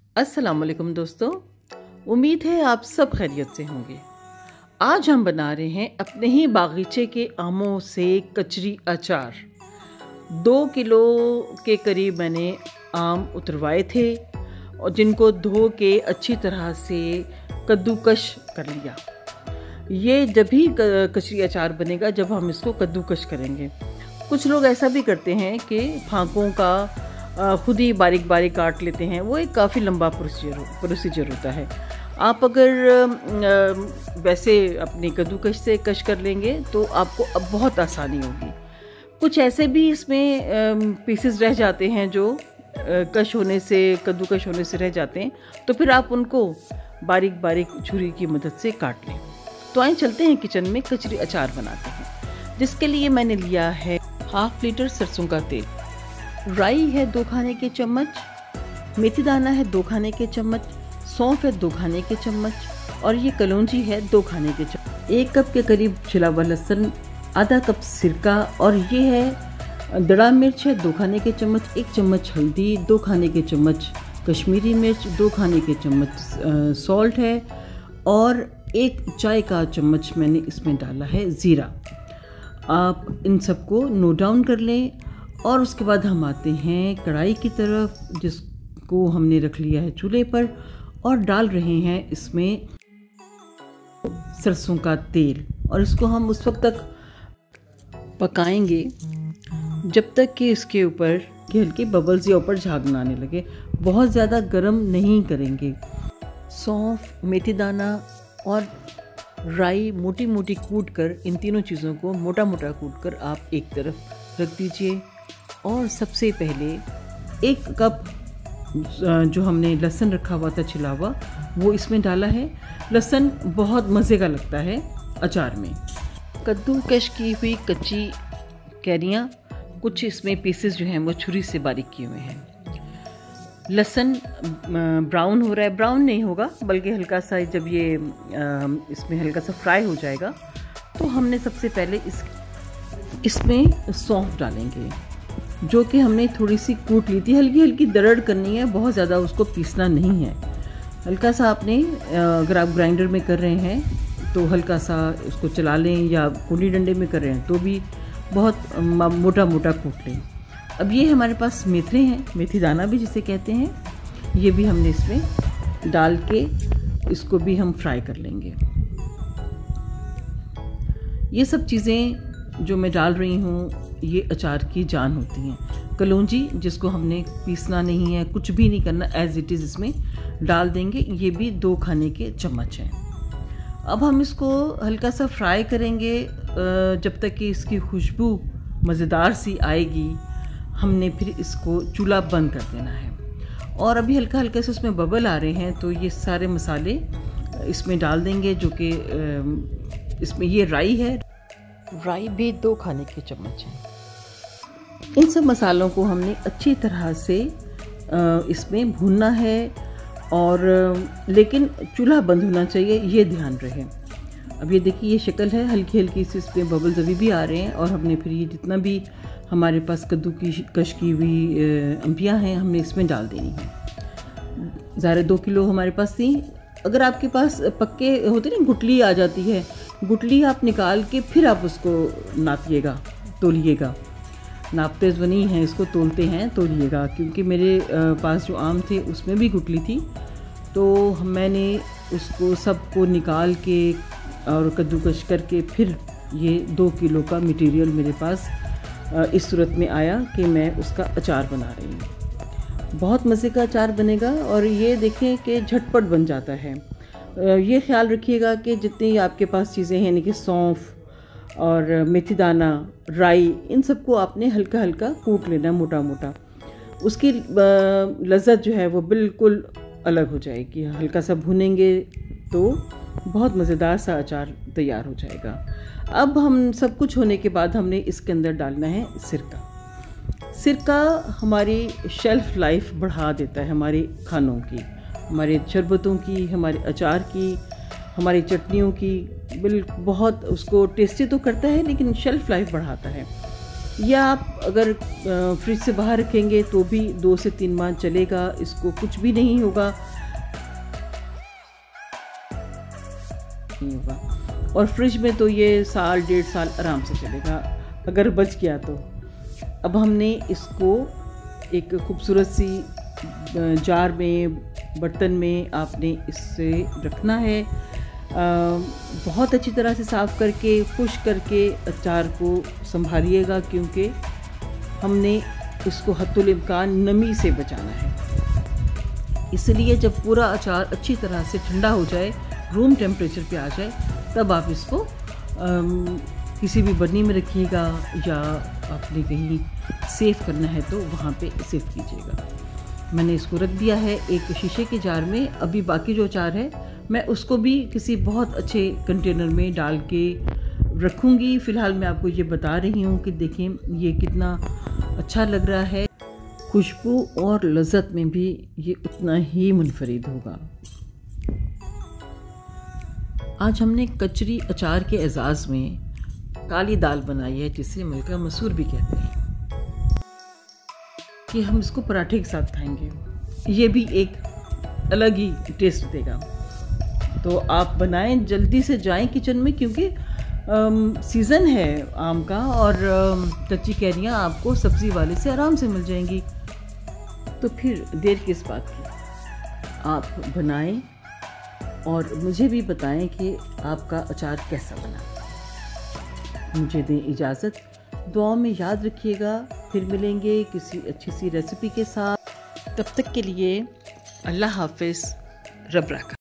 अस्सलाम वालेकुम दोस्तों, उम्मीद है आप सब खैरियत से होंगे। आज हम बना रहे हैं अपने ही बागीचे के आमों से कचरी अचार। 2 किलो के करीब मैंने आम उतरवाए थे और जिनको धो के अच्छी तरह से कद्दूकश कर लिया। ये जब भी कचरी अचार बनेगा जब हम इसको कद्दूकश करेंगे। कुछ लोग ऐसा भी करते हैं कि फांकों का खुद ही बारीक बारीक काट लेते हैं, वो एक काफ़ी लंबा प्रोसीजर होता है। आप अगर वैसे अपनी कद्दूकश से कश कर लेंगे तो आपको अब बहुत आसानी होगी। कुछ ऐसे भी इसमें पीसेस रह जाते हैं जो कद्दूकश होने से रह जाते हैं, तो फिर आप उनको बारीक बारीक छुरी की मदद से काट लें। तो आइए चलते हैं किचन में कचरी अचार बनाते हैं। जिसके लिए मैंने लिया है 1/2 लीटर सरसों का तेल, राई है 2 खाने के चम्मच, मेथी दाना है 2 खाने के चम्मच, सौंफ है 2 खाने के चम्मच और ये कलौंजी है 2 खाने के चम्मच, 1 कप के करीब छिला हुआ लहसुन, आधा कप सिरका और ये है दड़ा मिर्च है 2 खाने के चम्मच, 1 चम्मच हल्दी, 2 खाने के चम्मच कश्मीरी मिर्च, 2 खाने के चम्मच सॉल्ट है और 1 चाय का चम्मच मैंने इसमें डाला है ज़ीरा। आप इन सबको नोट डाउन कर लें और उसके बाद हम आते हैं कढ़ाई की तरफ, जिसको हमने रख लिया है चूल्हे पर और डाल रहे हैं इसमें सरसों का तेल और इसको हम उस वक्त तक पकाएंगे जब तक कि इसके ऊपर हल्के बबल्स या ऊपर झाग आने लगे। बहुत ज़्यादा गर्म नहीं करेंगे। सौंफ, मेथी दाना और राई मोटी मोटी कूट कर, इन तीनों चीज़ों को मोटा मोटा कूट कर आप एक तरफ रख दीजिए। और सबसे पहले 1 कप जो हमने लहसुन रखा हुआ था छिला हुआ, वो इसमें डाला है। लहसुन बहुत मज़े का लगता है अचार में। कद्दूकश की हुई कच्ची कैरियाँ, कुछ इसमें पीसेस जो हैं वो छुरी से बारीक किए हुए हैं। लहसुन ब्राउन हो रहा है, ब्राउन नहीं होगा बल्कि हल्का सा, जब ये इसमें हल्का सा फ्राई हो जाएगा तो हमने सबसे पहले इसमें सौंफ डालेंगे जो कि हमने थोड़ी सी कूट ली थी। हल्की हल्की दरड़ करनी है, बहुत ज़्यादा उसको पीसना नहीं है। हल्का सा आपने, अगर आप ग्राइंडर में कर रहे हैं तो हल्का सा उसको चला लें, या कूली डंडे में कर रहे हैं तो भी बहुत मोटा मोटा कूट लें। अब ये हमारे पास मेथरे हैं, मेथी दाना भी जिसे कहते हैं, ये भी हमने इसमें डाल के इसको भी हम फ्राई कर लेंगे। ये सब चीज़ें जो मैं डाल रही हूँ ये अचार की जान होती हैं। कलौंजी जिसको हमने पीसना नहीं है, कुछ भी नहीं करना, एज इट इज़ इसमें डाल देंगे। ये भी 2 खाने के चम्मच हैं। अब हम इसको हल्का सा फ्राई करेंगे जब तक कि इसकी खुशबू मज़ेदार सी आएगी। हमने फिर इसको चूल्हा बंद कर देना है और अभी हल्का हल्का से उसमें बबल आ रहे हैं तो ये सारे मसाले इसमें डाल देंगे, जो कि इसमें ये राई है, राई भी 2 खाने के चम्मच है। इन सब मसालों को हमने अच्छी तरह से इसमें भूनना है और लेकिन चूल्हा बंद होना चाहिए, ये ध्यान रहे। अब ये देखिए, ये शक्ल है, हल्की हल्की से इसमें बबल्स अभी भी आ रहे हैं और हमने फिर ये जितना भी हमारे पास कद्दू की कश की हुई अम्बियाँ हैं हमने इसमें डाल देनी है। ज़्यादा 2 किलो हमारे पास थी। अगर आपके पास पक्के होते ना, गुटली आ जाती है, गुटली आप निकाल के फिर आप उसको नापिएगा, तोलिएगा। नापते तो नहीं हैं, इसको तोलते हैं, तोलिएगा। क्योंकि मेरे पास जो आम थे उसमें भी गुटली थी, तो मैंने उसको सबको निकाल के और कद्दूकश करके फिर ये 2 किलो का मटेरियल मेरे पास इस सूरत में आया कि मैं उसका अचार बना रही हूँ। बहुत मज़े का अचार बनेगा और ये देखें कि झटपट बन जाता है। ये ख्याल रखिएगा कि जितनी आपके पास चीज़ें हैं, यानी कि सौंफ और मेथी दाना, राई, इन सबको आपने हल्का हल्का कूट लेना मोटा मोटा। उसकी लज़्ज़त जो है वो बिल्कुल अलग हो जाएगी। हल्का सा भूनेंगे तो बहुत मज़ेदार सा अचार तैयार हो जाएगा। अब हम सब कुछ होने के बाद हमने इसके अंदर डालना है सिरका। सिरका हमारी शेल्फ़ लाइफ बढ़ा देता है, हमारे खानों की, हमारे शरबतों की, हमारे अचार की, हमारी चटनियों की। बहुत उसको टेस्टी तो करता है लेकिन शेल्फ़ लाइफ बढ़ाता है। या आप अगर फ्रिज से बाहर रखेंगे तो भी 2 से 3 माह चलेगा, इसको कुछ भी नहीं होगा। और फ्रिज में तो ये साल 1.5 साल आराम से चलेगा अगर बच गया तो। अब हमने इसको एक खूबसूरत सी जार में, बर्तन में आपने इससे रखना है। बहुत अच्छी तरह से साफ़ करके, खुश्क करके अचार को संभालिएगा, क्योंकि हमने इसको हद्दुल इम्कान नमी से बचाना है। इसलिए जब पूरा अचार अच्छी तरह से ठंडा हो जाए, रूम टेम्परेचर पे आ जाए, तब आप इसको किसी भी बर्नी में रखिएगा, या आपने कहीं सेव करना है तो वहाँ पे सेव कीजिएगा। मैंने इसको रख दिया है एक शीशे के जार में। अभी बाकी जो अचार है मैं उसको भी किसी बहुत अच्छे कंटेनर में डाल के रखूँगी। फ़िलहाल मैं आपको ये बता रही हूँ कि देखें ये कितना अच्छा लग रहा है, खुशबू और लज़्ज़त में भी ये उतना ही मुनफरिद होगा। आज हमने कचरी अचार के एजाज़ में काली दाल बनाई है, जिसे मलका मसूर भी कहते हैं, कि हम इसको पराठे के साथ खाएंगे। ये भी एक अलग ही टेस्ट देगा। तो आप बनाएं, जल्दी से जाएं किचन में, क्योंकि सीज़न है आम का, और कच्ची कैरियाँ आपको सब्ज़ी वाले से आराम से मिल जाएंगी। तो फिर देर किस बात की, आप बनाएं और मुझे भी बताएं कि आपका अचार कैसा बना। मुझे दें इजाज़त, दुआ में याद रखिएगा। फिर मिलेंगे किसी अच्छी सी रेसिपी के साथ। तब तक के लिए अल्लाह हाफ़िज़, रब राखा।